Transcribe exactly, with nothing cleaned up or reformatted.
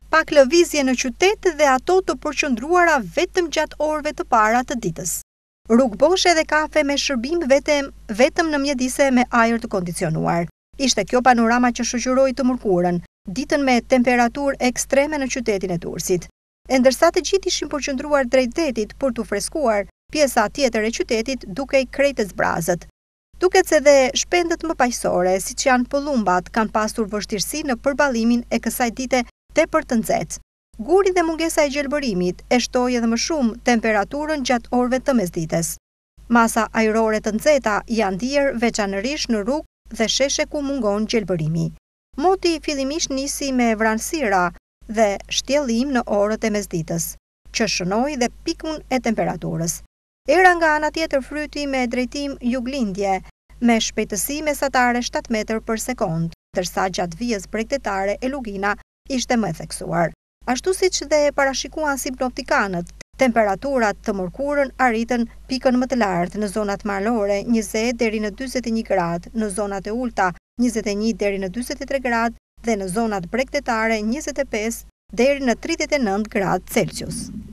pak lëvizje në qytet dhe ato të përqendruara vetëm gjatë orëve të para të ditës. Rrugboshe dhe kafe me shërbim vetëm, vetëm në mjedise me ajër të kondicionuar. Ishte kjo panorama që shoqëroi të mërkurën, ditën me temperaturë ekstreme në qytetin e Durrësit. E ndërsa të gjithë ishin përqendruar drejt detit për t'u freskuar, pjesa tjetër e qytetit dukej krejt e zbrazët. Duket se dhe shpendët më paqësore, siç janë pëllumbat, kanë pasur vështirësi në përballimin e kësaj dite tepër të nxehtë. Guri dhe mungesa e gjelbërimit e shtoi edhe më shumë temperaturën gjatë orëve të mesdites. Masa ajrore të nxehta janë ndier veçanërisht në rrugë dhe sheshe ku mungon gjelbërimi. Moti fillimisht nisi me vranësira dhe shtjellim në orët e mesditës, që shënoi dhe pikun e temperaturës. Era nga ana tjetër fryti me drejtim juglindje, me shpejtësi mesatare shtat metër për sekond, ndërsa gjatë vijës bregdetare e Lugina ishte më e theksuar. Ashtu siç dhe parashikuan sinoptikanët, temperaturat të mërkurën arritën pikën më të lartë në zonat malore, njëzet deri në dyzet e një gradë, në zonat e ulta njëzet e një deri në dyzet e tre gradë dhe në zonat bregdetare njëzet e pesë deri në tridhjetë e nëntë gradë Celsius.